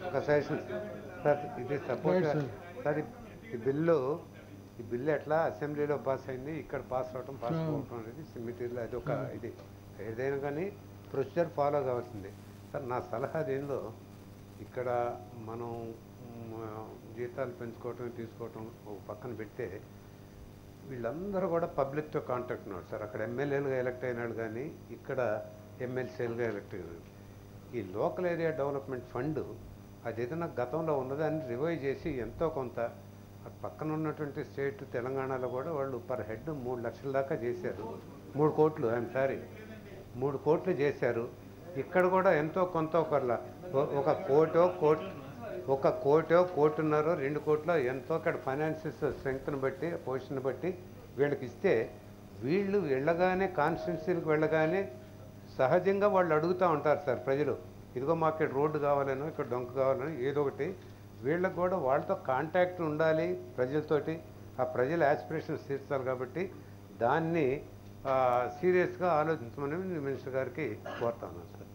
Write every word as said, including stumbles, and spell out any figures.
ఒక suggestion sir, ఇది support sir. ఈ బిల్లు ఈ బిల్లు ఎట్లా అసెంబ్లీలో పాస్ అయింది, ఇక్కడ పాస్ అవటం పాస్ అవ్వటం అనేది సిమిటీలో అది ఒక ఇది ఏదైనా కానీ ప్రొసీజర్ ఫాలో కావాల్సిందే సార్. నా సలహా దేనిలో ఇక్కడ మనం జీతాలు పెంచుకోవటం తీసుకోవటం ఒక పక్కన పెడితే వీళ్ళందరూ కూడా పబ్లిక్తో కాంటాక్ట్ ఉన్నారు సార్. అక్కడ ఎమ్మెల్యేలుగా ఎలక్ట్ అయినాడు కానీ ఇక్కడ ఎమ్మెల్సీలుగా ఎలక్ట్ అయినాడు. ఈ లోకల్ ఏరియా డెవలప్మెంట్ ఫండ్ అది ఏదైనా గతంలో ఉన్నదాన్ని రివైవ్ చేసి ఎంతో కొంత పక్కన ఉన్నటువంటి స్టేట్ తెలంగాణలో కూడా వాళ్ళు పర్ హెడ్ మూడు లక్షల దాకా చేశారు. మూడు కోట్లు ఐఎమ్ సారీ మూడు కోట్లు చేశారు. ఇక్కడ కూడా ఎంతో కొంత ఒకలా ఒక కోటో కోట్ ఒక కోటో కోటున్నారో రెండు కోట్లో ఎంతో అక్కడ ఫైనాన్షియస్ స్ట్రెంగ్త్ని బట్టి పొజిషన్ బట్టి వీళ్ళకి ఇస్తే వీళ్ళు వెళ్ళగానే కాన్స్టిట్యున్సీలకు వెళ్ళగానే సహజంగా వాళ్ళు అడుగుతూ ఉంటారు సార్ ప్రజలు, ఇదిగో మాకు ఇక్కడ రోడ్డు కావాలనో ఇక్కడ డొంక కావాలని ఏదో ఒకటి. వీళ్ళకి కూడా వాళ్ళతో కాంటాక్ట్ ఉండాలి ప్రజలతోటి, ఆ ప్రజల యాస్పిరేషన్స్ తీర్చాలి. కాబట్టి దాన్ని సీరియస్గా ఆలోచించమని మినిస్టర్ గారికి కోరుతా ఉన్నాను సార్.